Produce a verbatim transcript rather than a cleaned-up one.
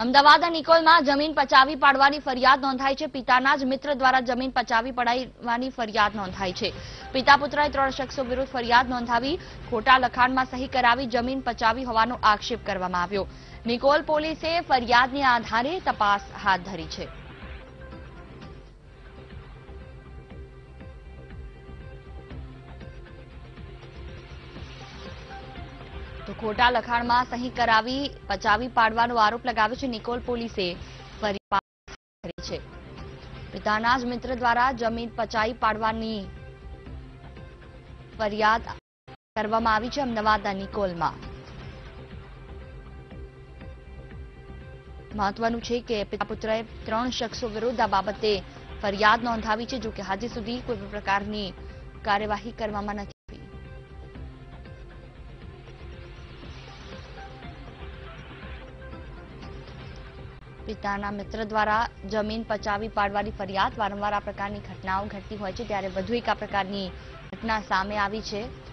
અમદાવાદના નિકોલમાં જમીન પચાવી પાડવાની ફરિયાદ નોંધાઈ છે. પિતાના જ મિત્ર દ્વારા જમીન પચાવી પડાવવાની ફરિયાદ નોંધાઈ છે. પિતા પુત્રએ ત્રણ શખ્સો વિરુદ્ધ ફરિયાદ નોંધાવી ખોટા લખાણમાં સહી કરાવી જમીન પચાવી હોવાનો આક્ષેપ કરવામાં આવ્યો. નિકોલ પોલીસે ફરિયાદને આધારે તપાસ હાથ ધરી છે. તો ખોટા લખાણમાં સહી કરાવી પચાવી પાડવાનો આરોપ લગાવ્યો છે. નિકોલ પોલીસે ફરિયાદ કરી છે. પિતાના જ મિત્ર દ્વારા જમીન પચાવી પાડવાની ફરિયાદ કરવામાં આવી છે અમદાવાદના નિકોલમાં. મહત્વનું છે કે પિતા પુત્રએ ત્રણ શખ્સો વિરુદ્ધ આ બાબતે ફરિયાદ નોંધાવી છે. જો કે હજી સુધી કોઈ પ્રકારની કાર્યવાહી કરવામાં નથી. પિતાના મિત્ર દ્વારા જમીન પચાવી પાડવાની ફરિયાદ વારંવાર આ પ્રકારની ઘટનાઓ ઘટતી હોય છે ત્યારે વધુ એક આ પ્રકારની ઘટના સામે આવી છે.